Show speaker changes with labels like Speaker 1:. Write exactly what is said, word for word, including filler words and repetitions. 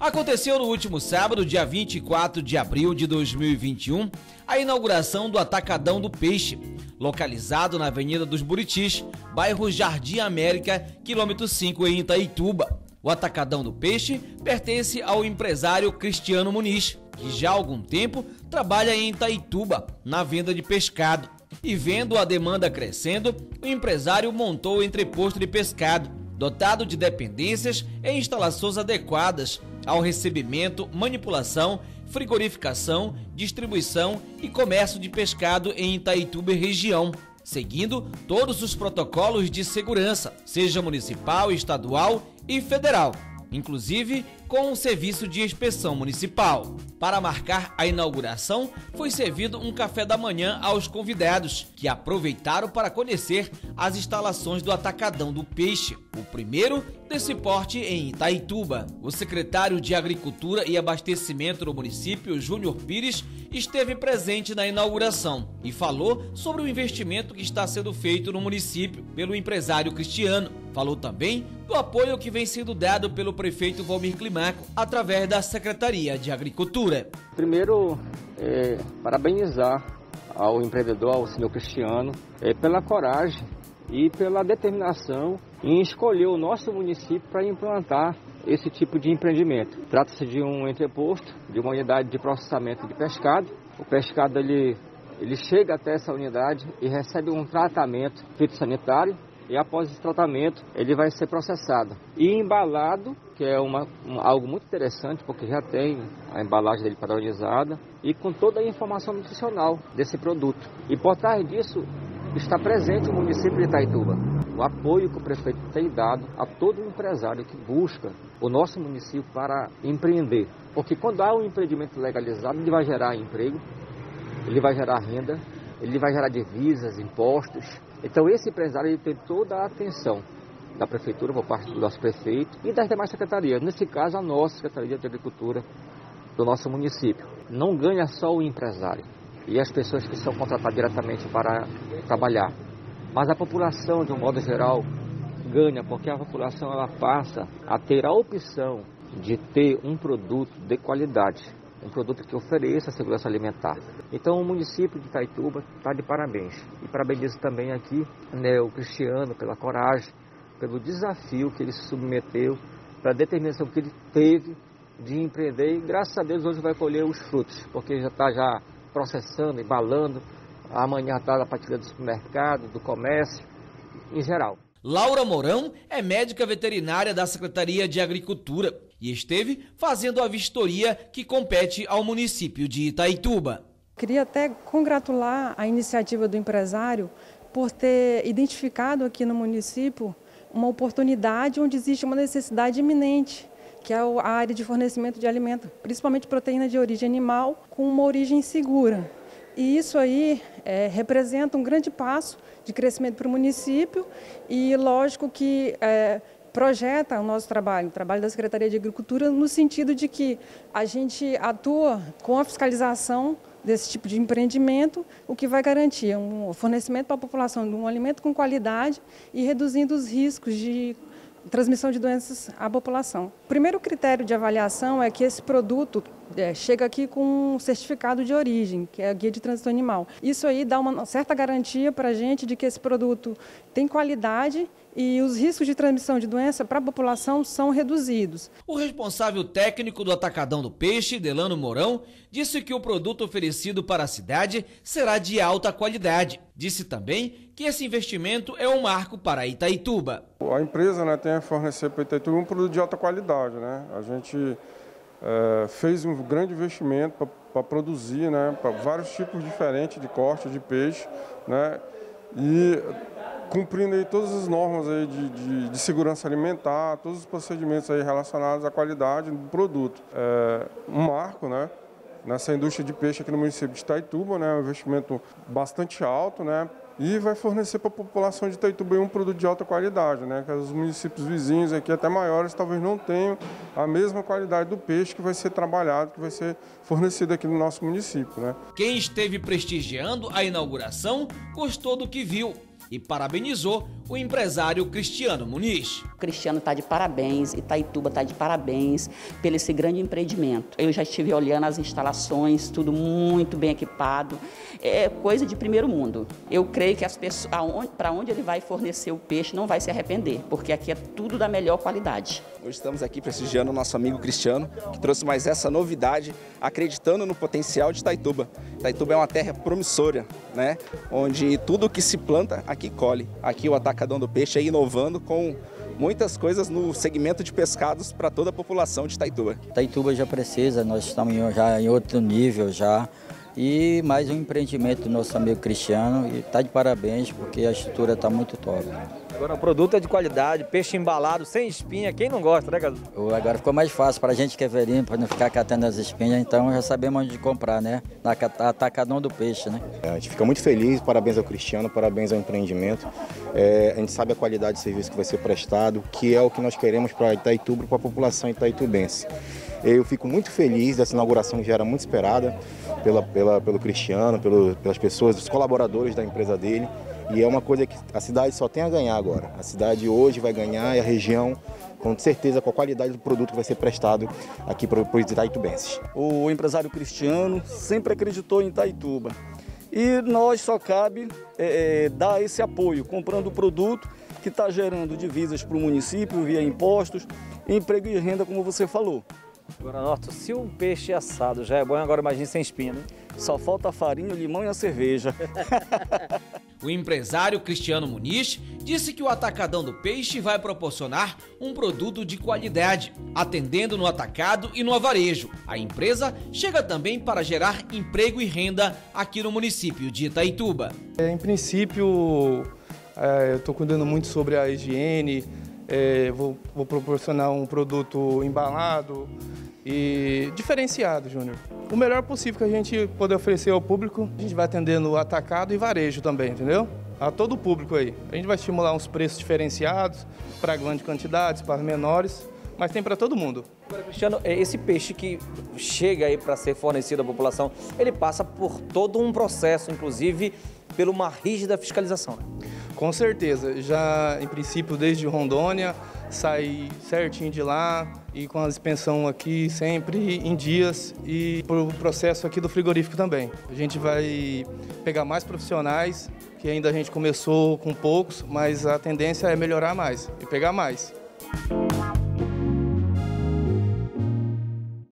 Speaker 1: Aconteceu no último sábado, dia vinte e quatro de abril de dois mil e vinte e um, a inauguração do Atacadão do Peixe, localizado na Avenida dos Buritis, bairro Jardim América, quilômetro cinco, em Itaituba. O Atacadão do Peixe pertence ao empresário Cristiano Muniz, que já há algum tempo trabalha em Itaituba, na venda de pescado. E vendo a demanda crescendo, o empresário montou o entreposto de pescado, dotado de dependências e instalações adequadas ao recebimento, manipulação, frigorificação, distribuição e comércio de pescado em Itaituba e região, seguindo todos os protocolos de segurança, seja municipal, estadual e federal, inclusive com o serviço de inspeção municipal. Para marcar a inauguração, foi servido um café da manhã aos convidados, que aproveitaram para conhecer as instalações do Atacadão do Peixe, o primeiro desse porte em Itaituba. O secretário de Agricultura e Abastecimento do município, Júnior Pires, esteve presente na inauguração e falou sobre o investimento que está sendo feito no município pelo empresário Cristiano. Falou também do apoio que vem sendo dado pelo prefeito Valmir Climaco através da Secretaria de Agricultura.
Speaker 2: Primeiro, é, parabenizar ao empreendedor, ao senhor Cristiano, é, pela coragem e pela determinação em escolher o nosso município para implantar esse tipo de empreendimento. Trata-se de um entreposto, de uma unidade de processamento de pescado. O pescado ele, ele chega até essa unidade e recebe um tratamento fitossanitário. E após esse tratamento, ele vai ser processado e embalado, que é uma, um, algo muito interessante, porque já tem a embalagem dele padronizada e com toda a informação nutricional desse produto. E por trás disso está presente o município de Itaituba. O apoio que o prefeito tem dado a todo empresário que busca o nosso município para empreender. Porque quando há um empreendimento legalizado, ele vai gerar emprego, ele vai gerar renda, ele vai gerar divisas, impostos. Então esse empresário ele tem toda a atenção da prefeitura, por parte do nosso prefeito e das demais secretarias. Nesse caso, a nossa Secretaria de Agricultura do nosso município. Não ganha só o empresário e as pessoas que são contratadas diretamente para trabalhar, mas a população, de um modo geral, ganha, porque a população ela passa a ter a opção de ter um produto de qualidade, um produto que ofereça segurança alimentar. Então o município de Itaituba está de parabéns. E parabenizo também aqui, né, o Cristiano pela coragem, pelo desafio que ele se submeteu, pela determinação que ele teve de empreender e graças a Deus hoje vai colher os frutos, porque já está já processando, embalando, amanhã está na partilha do supermercado, do comércio, em geral.
Speaker 1: Laura Mourão é médica veterinária da Secretaria de Agricultura e esteve fazendo a vistoria que compete ao município de Itaituba.
Speaker 3: Queria até congratular a iniciativa do empresário por ter identificado aqui no município uma oportunidade onde existe uma necessidade iminente, que é a área de fornecimento de alimento, principalmente proteína de origem animal, com uma origem segura. E isso aí é, representa um grande passo de crescimento para o município e lógico que é, projeta o nosso trabalho, o trabalho da Secretaria de Agricultura, no sentido de que a gente atua com a fiscalização desse tipo de empreendimento, o que vai garantir um fornecimento para a população de um alimento com qualidade e reduzindo os riscos de transmissão de doenças à população. O primeiro critério de avaliação é que esse produto é, chega aqui com um certificado de origem, que é a Guia de Trânsito Animal. Isso aí dá uma certa garantia para a gente de que esse produto tem qualidade e os riscos de transmissão de doença para a população são reduzidos.
Speaker 1: O responsável técnico do Atacadão do Peixe, Delano Mourão, disse que o produto oferecido para a cidade será de alta qualidade. Disse também que esse investimento é um marco para Itaituba.
Speaker 4: A empresa, né, tem a fornecer para Itaituba um produto de alta qualidade, né? A gente é, fez um grande investimento para produzir, né, para vários tipos diferentes de corte de peixe, né? E cumprindo aí todas as normas aí de, de, de segurança alimentar, todos os procedimentos aí relacionados à qualidade do produto. É um marco, né, nessa indústria de peixe aqui no município de Itaituba, né, um investimento bastante alto, né, e vai fornecer para a população de Itaituba um produto de alta qualidade, né, que os municípios vizinhos aqui, até maiores, talvez não tenham a mesma qualidade do peixe que vai ser trabalhado, que vai ser fornecido aqui no nosso município, né.
Speaker 1: Quem esteve prestigiando a inauguração gostou do que viu e parabenizou o empresário Cristiano Muniz.
Speaker 5: O Cristiano está de parabéns, Itaituba está de parabéns pelo esse grande empreendimento. Eu já estive olhando as instalações, tudo muito bem equipado, é coisa de primeiro mundo. Eu creio que as pessoas, para onde ele vai fornecer o peixe não vai se arrepender, porque aqui é tudo da melhor qualidade.
Speaker 6: Hoje estamos aqui prestigiando o nosso amigo Cristiano, que trouxe mais essa novidade, acreditando no potencial de Itaituba. Itaituba é uma terra promissora, né? Onde tudo que se planta aqui colhe. Aqui o Atacadão do Peixe é inovando com muitas coisas no segmento de pescados para toda a população de Itaituba.
Speaker 7: Itaituba já precisa, nós estamos já em outro nível já. E mais um empreendimento do nosso amigo Cristiano, e está de parabéns porque a estrutura está muito top.
Speaker 8: Agora o produto é de qualidade, peixe embalado, sem espinha, quem não gosta, né, Cadu?
Speaker 7: Agora ficou mais fácil para a gente que é velhinho, para não ficar catando as espinhas, então já sabemos onde comprar, né? Na Atacadão do Peixe, né?
Speaker 9: A gente fica muito feliz, parabéns ao Cristiano, parabéns ao empreendimento. É, a gente sabe a qualidade de serviço que vai ser prestado, que é o que nós queremos para Itaituba, para a população itaitubense. Eu fico muito feliz dessa inauguração que já era muito esperada pela, pela, pelo Cristiano, pelo, pelas pessoas, os colaboradores da empresa dele. E é uma coisa que a cidade só tem a ganhar agora. A cidade hoje vai ganhar e a região, com certeza, com a qualidade do produto que vai ser prestado aqui para os itaitubenses.
Speaker 10: O empresário Cristiano sempre acreditou em Itaituba. E nós só cabe é, dar esse apoio, comprando o produto que está gerando divisas para o município via impostos, emprego e renda, como você falou.
Speaker 8: Agora, Norton, se o peixe assado já é bom, agora imagine sem espinha, né?
Speaker 10: Só falta a farinha, o limão e a cerveja.
Speaker 1: O empresário Cristiano Muniz disse que o Atacadão do Peixe vai proporcionar um produto de qualidade, atendendo no atacado e no avarejo. A empresa chega também para gerar emprego e renda aqui no município de Itaituba.
Speaker 11: É, em princípio, é, eu estou cuidando muito sobre a higiene, é, vou, vou proporcionar um produto embalado e diferenciado, Júnior. O melhor possível que a gente poder oferecer ao público, a gente vai atender no atacado e varejo também, entendeu? A todo o público aí. A gente vai estimular uns preços diferenciados para grandes quantidades, para menores, mas tem para todo mundo.
Speaker 8: Agora, Cristiano, esse peixe que chega aí para ser fornecido à população, ele passa por todo um processo, inclusive por uma rígida fiscalização, né?
Speaker 11: Com certeza. Já, em princípio, desde Rondônia, sai certinho de lá e com a expensão aqui sempre em dias e pro processo aqui do frigorífico também. A gente vai pegar mais profissionais, que ainda a gente começou com poucos, mas a tendência é melhorar mais e pegar mais.